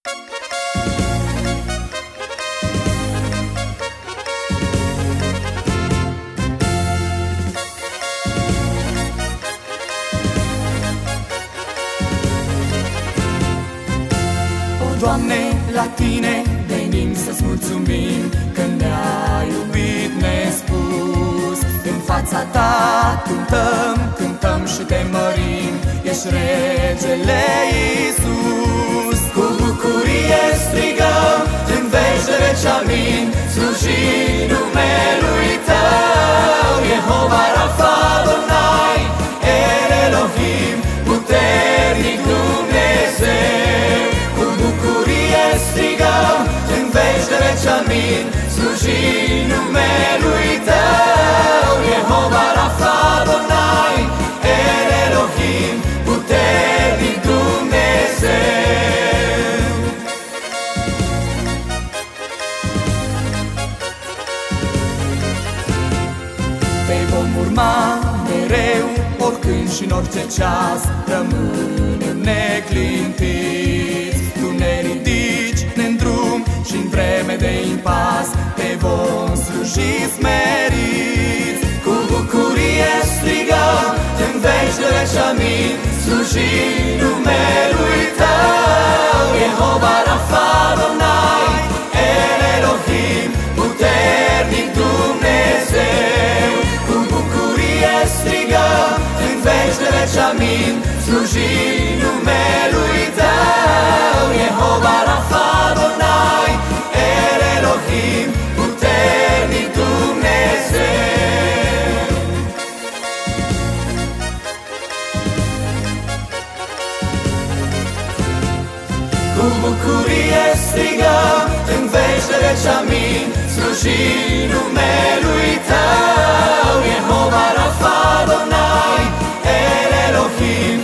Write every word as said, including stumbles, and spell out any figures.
Doamne, la Tine venim să-ți mulțumim că ne-ai iubit nespus. În fața Ta cântăm, cântăm și Te mărim, ești Regele Iisus. Cu bucurie strigăm în veci de veci amin, slujim numelui Tău, Jehova Rafa Adonai, El Elohim, puternic Dumnezeu. Cu bucurie strigăm în veci de veci amin, slujim numelui Tău, Jehova Rafa Adonai, El Elohim, puternic Dumnezeu. Te vom urma mereu, oricând și în orice ceas, rămânem neclintiți. Tu ne ridici, ne-n drum și-n vreme de impas, Te vom sluji smeriți. Cu bucurie strigăm în veci de veci amin, slujim numelui Tău, Jehova Rafa Adonai, El Elohim, puternic Dumnezeu. Cu bucurie strigăm în veci de veci amin, slujim numelui Tău, Jehova Rafa Adonai, El Elohim, puternic Dumnezeu. Cu bucurie strigăm în veci de veci amin, slujim numelui Tău, Jehova Rafa Adonai, El Elohim,